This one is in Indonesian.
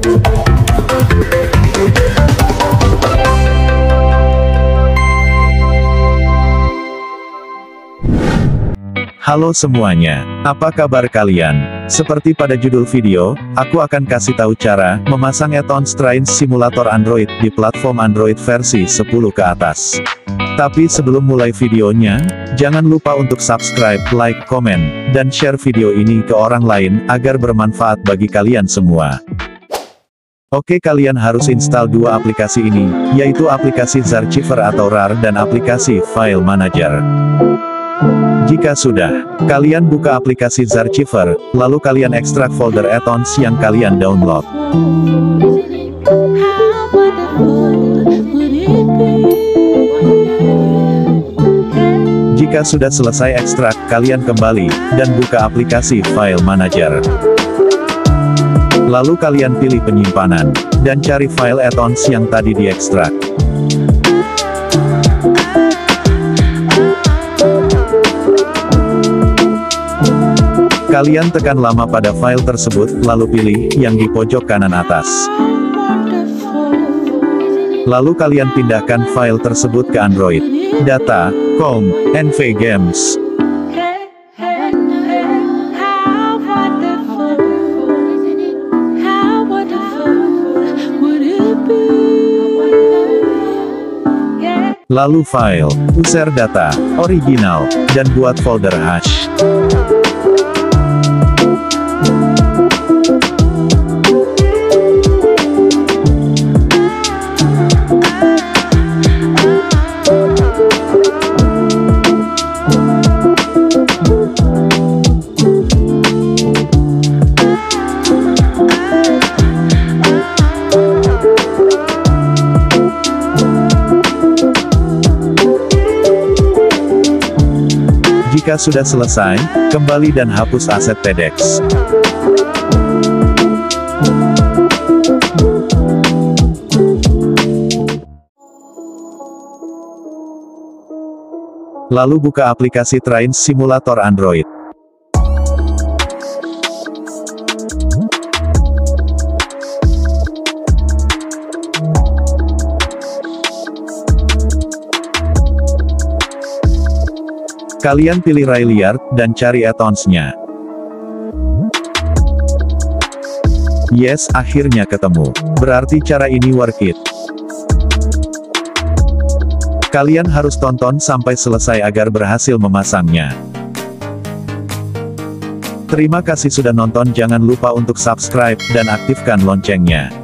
Halo semuanya, apa kabar kalian? Seperti pada judul video, aku akan kasih tahu cara memasang add-on Trains Simulator Android di platform Android versi 10 ke atas. Tapi sebelum mulai videonya, jangan lupa untuk subscribe, like, komen, dan share video ini ke orang lain agar bermanfaat bagi kalian semua. Oke, kalian harus install dua aplikasi ini, yaitu aplikasi Zarchiver atau RAR dan aplikasi File Manager. Jika sudah, kalian buka aplikasi Zarchiver, lalu kalian ekstrak folder add-ons yang kalian download. Jika sudah selesai ekstrak, kalian kembali, dan buka aplikasi File Manager. Lalu kalian pilih penyimpanan, dan cari file add-ons yang tadi diekstrak. Kalian tekan lama pada file tersebut, lalu pilih yang di pojok kanan atas. Lalu kalian pindahkan file tersebut ke Android, Data, Com, NV Games. Lalu file, user data, original, dan buat folder hash. Jika sudah selesai, kembali dan hapus aset TDX. Lalu buka aplikasi Trains Simulator Android. Kalian pilih Railyard, dan cari add-ons-nya. Yes, akhirnya ketemu. Berarti cara ini worth it. Kalian harus tonton sampai selesai agar berhasil memasangnya. Terima kasih sudah nonton, jangan lupa untuk subscribe, dan aktifkan loncengnya.